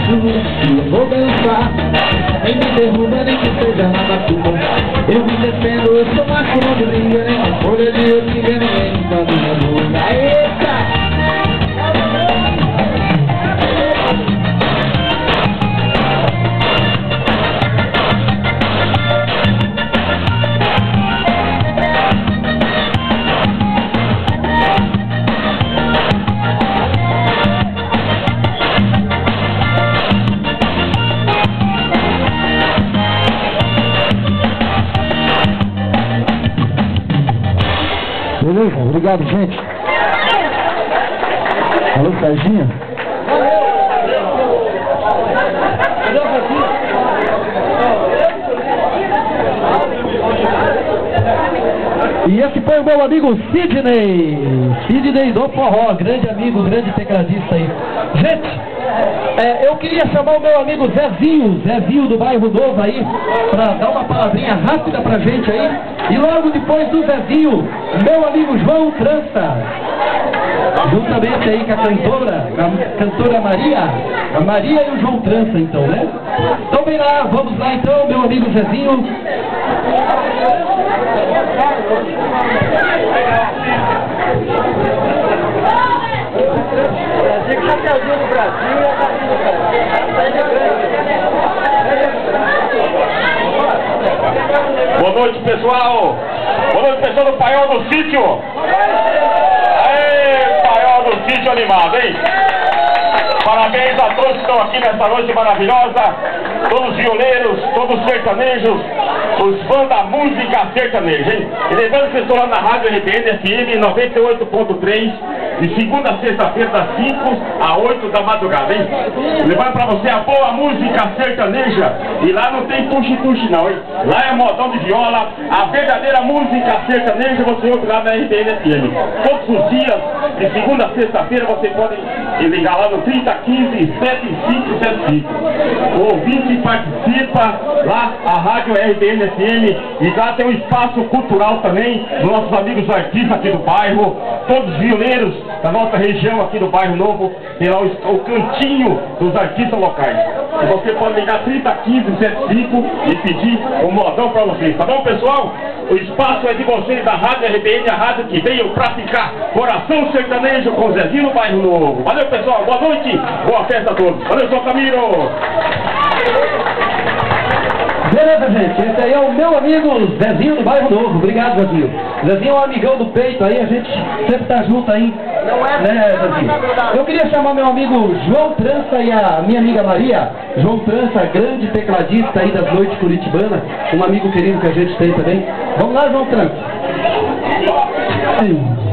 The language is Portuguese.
juro, eu vou dançar. Nem me derruba, nem que seja na macumba. Eu me defendo, eu sou macumba de liga, nem com folha de ortiga, ninguém me dá minha bunda. Eita! Beleza? Obrigado, gente. Alô, Serginho. E esse foi o meu amigo Sidney. Sidney do Forró, grande amigo, grande tecladista aí. Gente, eu queria chamar o meu amigo Zezinho do Bairro Novo aí, pra dar uma palavrinha rápida pra gente aí. E logo depois do Zezinho, meu amigo João Trança, juntamente aí com a cantora Maria, a Maria e o João Trança, então, né? Então vem lá, vamos lá então, meu amigo Zezinho. Boa noite, pessoal. Boa noite, pessoal do Paiol do Sítio. Aê, Paiol do Sítio animado, hein? Parabéns a todos que estão aqui nessa noite maravilhosa. Todos os violeiros, todos os sertanejos, os fãs da música sertaneja, hein? E lembrando que eu estou lá na Rádio RBN FM 98.3, de segunda a sexta-feira, das 5 a 8 da madrugada, hein? Levando pra você a boa música sertaneja. E lá não tem puxe-puxe não, hein? Lá é modão de viola, a verdadeira música sertaneja você ouve lá na RBN FM. Todos os dias, de segunda a sexta-feira, você pode ligar lá no 3015-7575. O ouvinte participa lá, a Rádio RBN FM, e lá tem um espaço cultural também, dos nossos amigos artistas aqui do bairro, todos os violeiros da nossa região aqui do Bairro Novo, tem lá o cantinho dos artistas locais. E você pode ligar 3015-75 e pedir um modão pra vocês, tá bom, pessoal? O espaço é de vocês da Rádio RBN, a rádio que veio pra ficar. Coração Sertanejo com Zezinho no Bairro Novo. Valeu, pessoal, boa noite, boa festa a todos. Valeu, São Camilo. Beleza, gente, esse aí é o meu amigo Zezinho do Bairro Novo. Obrigado, Zezinho. Zezinho é um amigão do peito aí, a gente sempre tá junto aí, né, Zezinho? Eu queria chamar meu amigo João Trança e a minha amiga Maria. João Trança, grande tecladista aí das noites curitibanas, um amigo querido que a gente tem também. Vamos lá, João Trança.